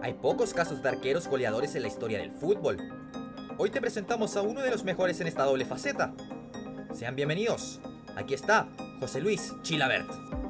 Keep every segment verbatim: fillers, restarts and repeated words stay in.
Hay pocos casos de arqueros goleadores en la historia del fútbol. Hoy te presentamos a uno de los mejores en esta doble faceta. Sean bienvenidos. Aquí está José Luis Chilavert.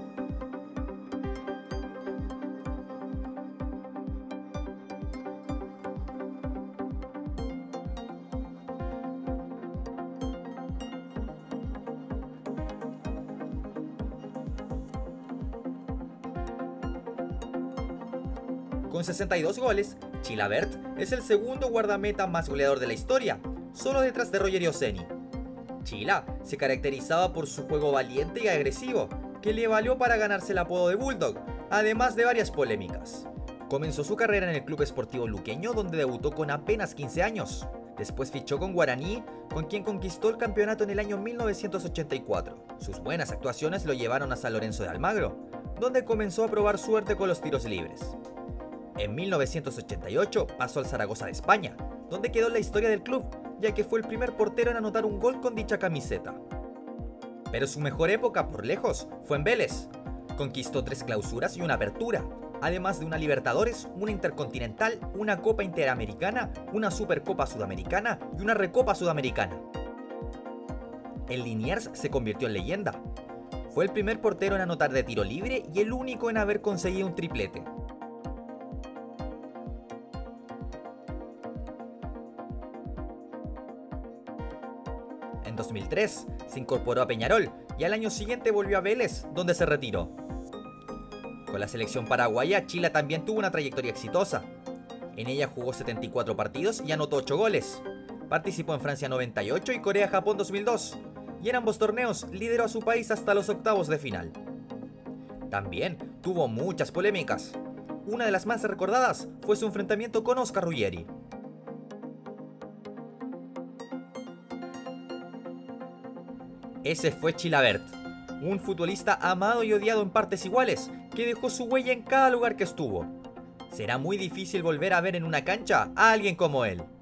Con sesenta y dos goles, Chilavert es el segundo guardameta más goleador de la historia, solo detrás de Rogerio Ceni. Chila se caracterizaba por su juego valiente y agresivo, que le valió para ganarse el apodo de Bulldog, además de varias polémicas. Comenzó su carrera en el Club Esportivo Luqueño, donde debutó con apenas quince años. Después fichó con Guaraní, con quien conquistó el campeonato en el año mil novecientos ochenta y cuatro. Sus buenas actuaciones lo llevaron a San Lorenzo de Almagro, donde comenzó a probar suerte con los tiros libres. En mil novecientos ochenta y ocho pasó al Zaragoza de España, donde quedó en la historia del club, ya que fue el primer portero en anotar un gol con dicha camiseta. Pero su mejor época, por lejos, fue en Vélez. Conquistó tres clausuras y una apertura, además de una Libertadores, una Intercontinental, una Copa Interamericana, una Supercopa Sudamericana y una Recopa Sudamericana. En Liniers se convirtió en leyenda. Fue el primer portero en anotar de tiro libre y el único en haber conseguido un triplete. En dos mil tres se incorporó a Peñarol y al año siguiente volvió a Vélez, donde se retiró. Con la selección paraguaya, Chila también tuvo una trayectoria exitosa. En ella jugó setenta y cuatro partidos y anotó ocho goles. Participó en Francia noventa y ocho y Corea-Japón dos mil dos, y en ambos torneos lideró a su país hasta los octavos de final. También tuvo muchas polémicas. Una de las más recordadas fue su enfrentamiento con Oscar Ruggeri. Ese fue Chilavert, un futbolista amado y odiado en partes iguales, que dejó su huella en cada lugar que estuvo. Será muy difícil volver a ver en una cancha a alguien como él.